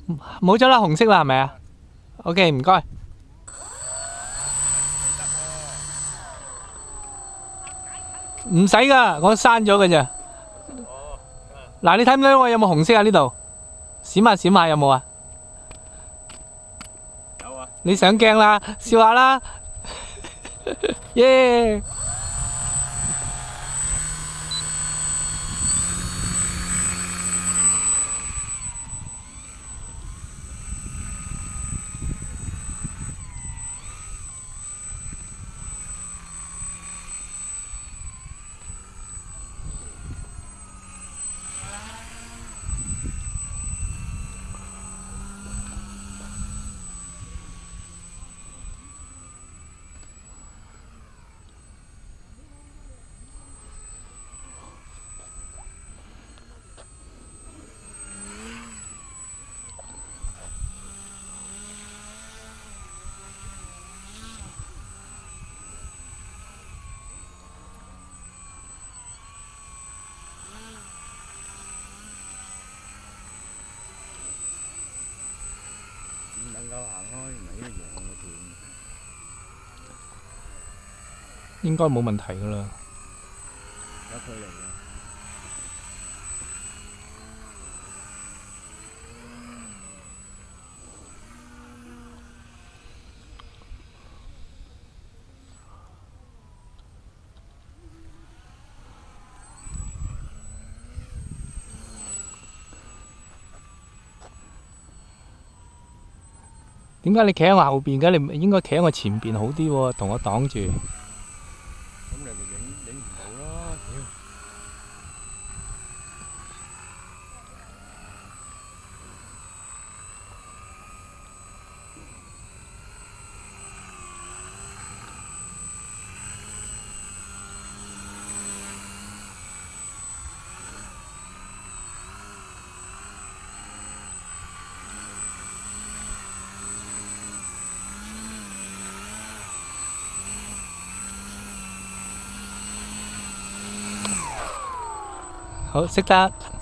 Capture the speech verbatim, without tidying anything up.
冇咗啦，紅色啦，係咪啊？OK，唔該。唔使噶，我刪咗嘅咋。嗱，你睇唔睇到我有冇紅色啊？呢度閃下閃下有冇啊？ 有啊。 你上鏡啦，笑下啦，耶！ 唔能夠行開，唔係呢個羊嘅田。 應該冇問題噶啦。 有距離嘅。 點解你企喺我後邊嘅？你唔應該企喺我前邊好啲喎，同我擋住。 咁你咪影影唔到咯，屌！ 好，識得。